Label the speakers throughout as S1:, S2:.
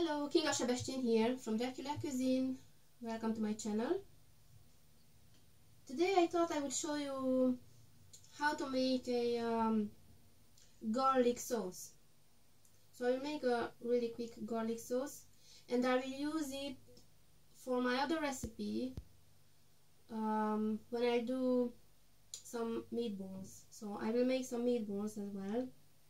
S1: Hello, Kinga Sebastian here from Dracula Cuisine. Welcome to my channel. Today I thought I would show you how to make a garlic sauce. So I will make a really quick garlic sauce and I will use it for my other recipe when I do some meatballs. So I will make some meatballs as well.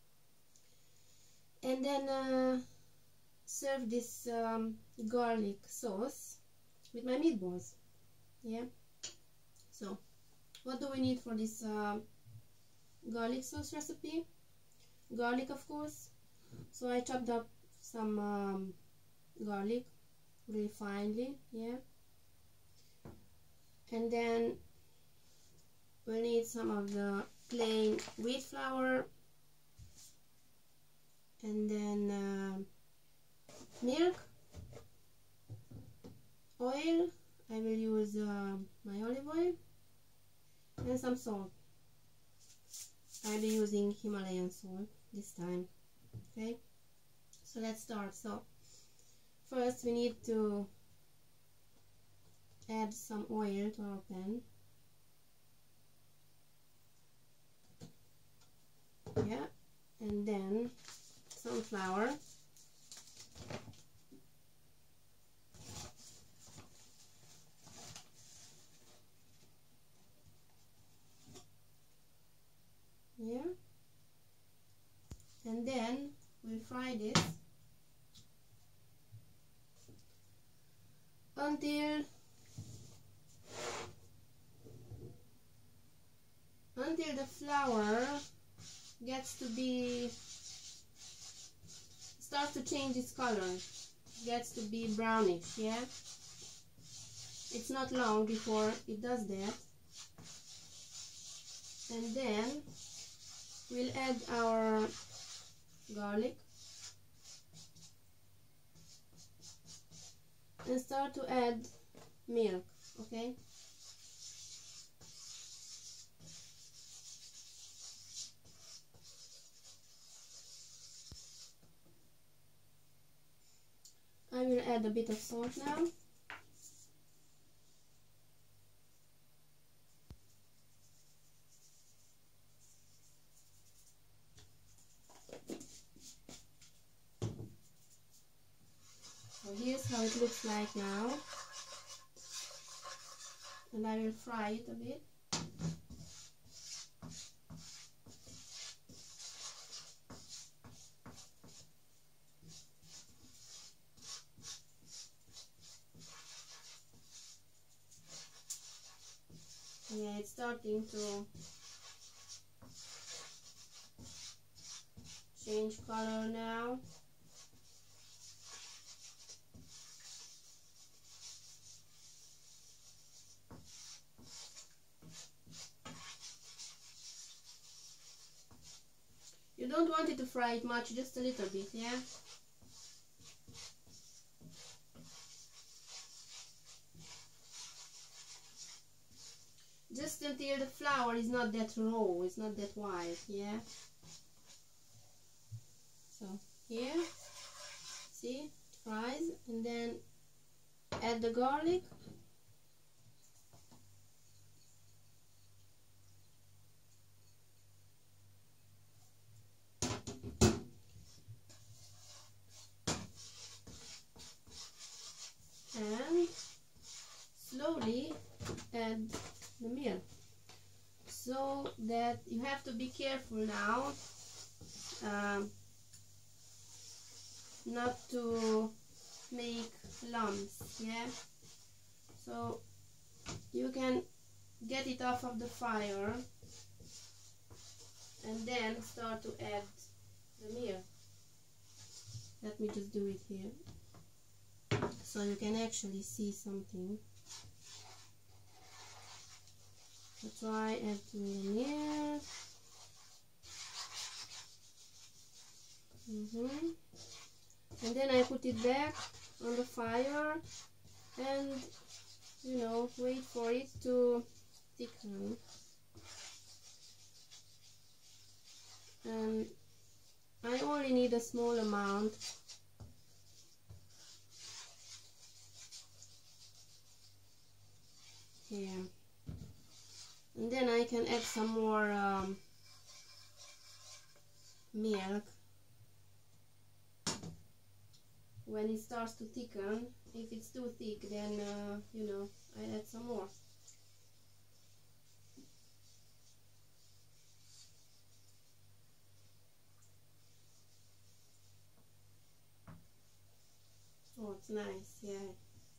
S1: And then serve this garlic sauce with my meatballs. Yeah. So what do we need for this garlic sauce recipe? Garlic, of course. So I chopped up some garlic really finely. Yeah. And then we'll need some of the plain wheat flour, and then milk, oil. I will use my olive oil, and some salt. I'll be using Himalayan salt this time. Okay, so let's start. So first we need to add some oil to our pan. Yeah, and then some flour. Yeah, and then we'll fry this until the flour gets to be starts to change its color, gets to be brownish. Yeah, it's not long before it does that. And then we'll add our garlic and start to add milk. Okay, I will add a bit of salt now. So here's how it looks like now, and I will fry it a bit. Yeah, it's starting to change color now. You don't want it to fry it much, just a little bit, yeah? Just until the flour is not that raw, it's not that white, yeah? So here, see, it fries, and then add the garlic. And slowly add the milk, so that you have to be careful now not to make lumps. Yeah, so you can get it off of the fire and then start to add the milk. Let me just do it here so you can actually see something. So try adding the milk. And then I put it back on the fire and, you know, wait for it to thicken. And I only need a small amount here. And then I can add some more milk when it starts to thicken. If it's too thick, then you know, I add some more. Oh, it's nice, yeah.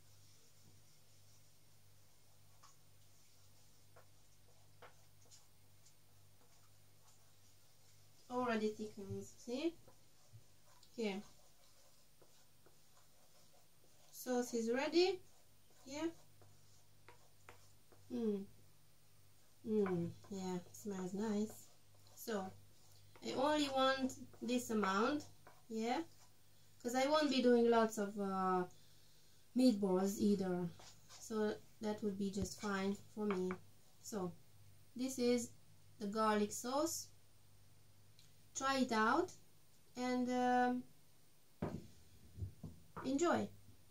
S1: Already thickens, see? Here. Sauce is ready. Yeah. Yeah, smells nice. So, I only want this amount, yeah, because I won't be doing lots of meatballs either. So, that would be just fine for me. So, this is the garlic sauce. Try it out and enjoy.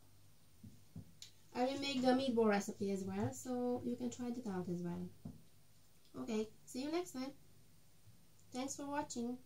S1: I will make the meatball recipe as well, so you can try it out as well. Okay, see you next time. Thanks for watching.